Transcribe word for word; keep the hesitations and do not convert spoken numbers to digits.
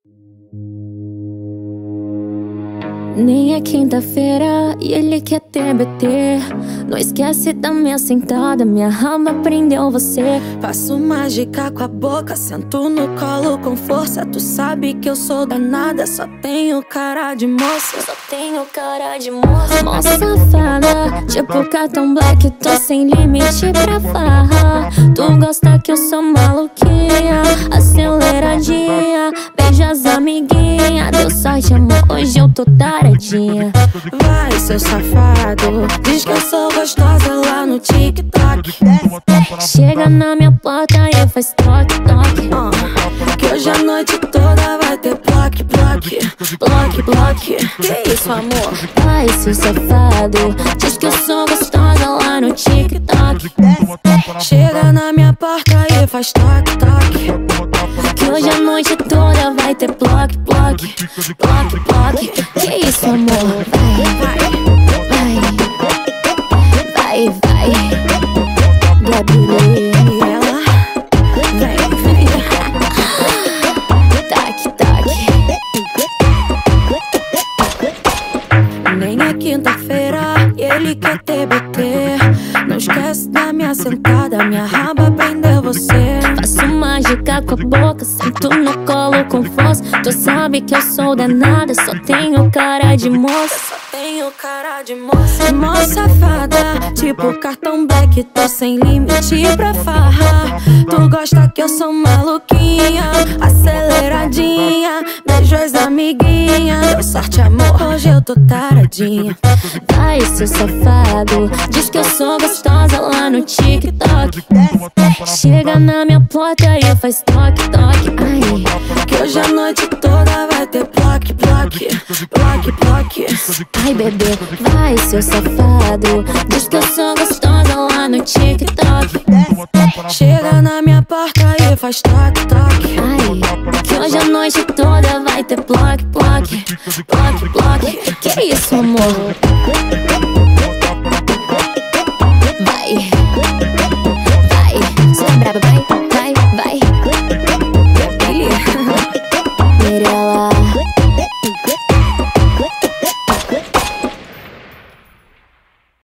Nem é quinta-feira e ele quer T B T. Não esquece da minha sentada, minha raba prendeu você. Faço mágica com a boca, sento no colo com força. Tu sabe que eu sou danada, só tenho cara de moça. Só tenho cara de moça. Mó safada, tipo cartão black, tô sem limite pra farra. Tu gosta que eu sou maluquinha, aceleradinha, beija as amiguinhas. Deu sorte, amor, hoje eu tô taradinha. Vai, seu safado, diz que eu sou gostosa lá no TikTok. Chega na minha porta e faz toque, toque. uh, Que hoje a noite toda vai ter bloque, bloque, bloque, bloque. Que isso, amor? Vai, seu safado, diz que eu sou gostosa lá no TikTok. Chega na minha porta e faz toque, toque. Que hoje a noite toda vai ter bloque, bloque, bloque, bloque. Que isso, amor? Vai, vai, vai, vai, vai. E ela vem, vem. Tac, tac. Nem é quinta-feira e ele quer T B T. Não esquece da minha sentada, minha raba prendeu você. Faço mágica com a boca, sento no colo com força. Tu sabe que eu sou danada, só tenho cara de moça. Só tenho cara de moça. Mó safada, tipo cartão black, tô sem limite pra farra. Tu gosta que eu sou maluquinha, aceleradinha, beijo as amiguinhas. Deu sorte, amor, hoje eu tô taradinha. Vai, seu safado, diz que eu sou gostosa lá no TikTok. Chega na minha porta e faz toque, toque. Ai, que hoje a noite toda vai ter bloque, bloque, bloque, bloque. Ai, bebê, vai, seu safado, diz que eu sou gostosa lá no TikTok. Chega na minha porta e faz toque, toque. Ai, que hoje a noite toda vai ter bloque, bloque, bloque, bloque. Que isso, amor?